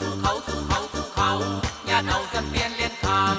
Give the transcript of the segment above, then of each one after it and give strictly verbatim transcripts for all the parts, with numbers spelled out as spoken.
สู้เขาสู้เขาสู้เขาอย่าเอาจะเปลี่ยนเลียนคำ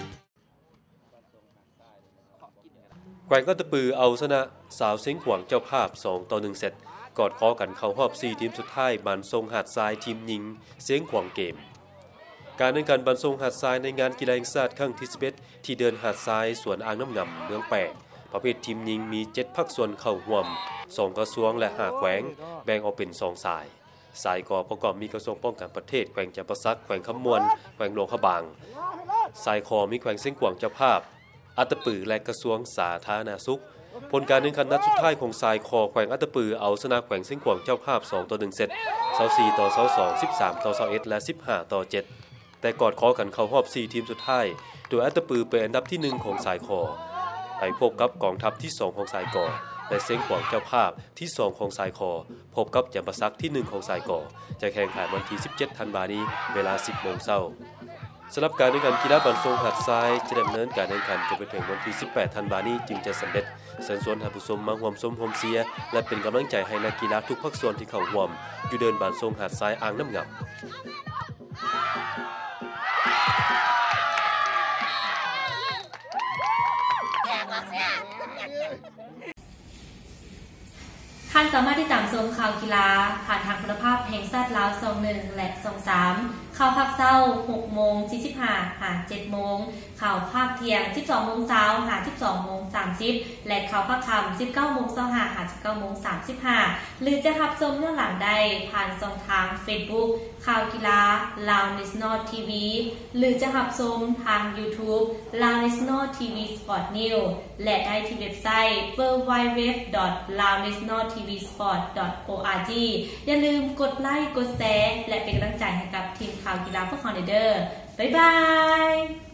แกว่งอัตปือเอาชนะสาวเสียงขวางเจ้าภาพสองต่อหนึ่งเซตกอดคอกันเข้ารอบสี่ทีมสุดท้ายบันทรงหาดทรายทีมหญิงเสียงขวางเกมการแข่งขันบันทรงหาดทรายในงานกีฬาแห่งชาติครั้งที่สิบเอ็ดที่เดินหาดทรายสวนอ่างน้ำงำเมืองแปะประเภททีมหญิงมีเจ็ดภาคส่วนเข้าร่วมสองกระทรวงและห้าแขวงแบ่งออกเป็นสองสายสายกอประกอบมีกระทรวงป้องกันประเทศแขวงจำปาสักแขวงคำมวนแขวงหลวงพระบางสายคอมีแขวงเสียงขวางเจ้าภาพอัตปือและกระทรวงสาธารณสุขผลการแข่งขันนัดสุดท้ายของสายคอแขวงอัตปือเอาชนะแขวงเสียงขวางเจ้าภาพสองต่อหนึ่งเซตยี่สิบสี่ต่อยี่สิบสอง สิบสามต่อยี่สิบเอ็ดและสิบห้าต่อเจ็ดแต่กอดคอกันเข้ารอบสี่ทีมสุดท้ายโดยอัตปือเป็นอันดับที่หนึ่งของสายคอไปพบกับกองทัพที่สองของสายกอและเสียงขวางเจ้าภาพที่สองของสายคอพบกับจำปาสักที่หนึ่งของสายกอจะแข่งขันวันที่สิบเจ็ดธันวาคมนี้เวลา สิบโมงเช้าสำหรับการแข่งขันกีฬาบันทรงหาดทรายจะดำเนินการแข่งขันจนไปถึงวันที่สิบแปดธันวาคมนี้จึงจะสำเร็จเชิญชวนท่านผู้ชมมาร่วมชมร่วมเชียร์และเป็นกำลังใจให้นักกีฬาทุกภาคส่วนที่เข้าร่วมอยู่เดินบันทรงหาดทรายอ่างน้ำงำท่านสามารถติดตามชมข่าวกีฬาผ่านทางคุณภาพแห่งชาติลาวสองหนึ่งและสองสามข่าวภาคเช้าหกโมงสี่สิบห้าหาเจ็ดโมงข่าวภาคเที่ยงสิบสองโมงเช้าหาสิบสองโมงสามสิบและข่าวภาคค่ำสิบเก้าโมงเช้าหาหาสิบเก้าโมงสามสิบห้าหรือจะรับชมเรื่องหลังได้ผ่านช่องทาง Facebook ข่าวกีฬา Lao National ที วี หรือจะรับชมทาง YouTube Lao National ที วี Sport News และได้ที่เว็บไซต์ ดับเบิลยู ดับเบิลยู ดับเบิลยู ดอท ลาว เนชั่นแนล ที วี สปอร์ต ดอท โอ อาร์ จี อย่าลืมกดไลค์กดแชร์และเป็นกำลังใจให้กับทีมข่าวกีฬาพวกเราเด้อบ๊ายบาย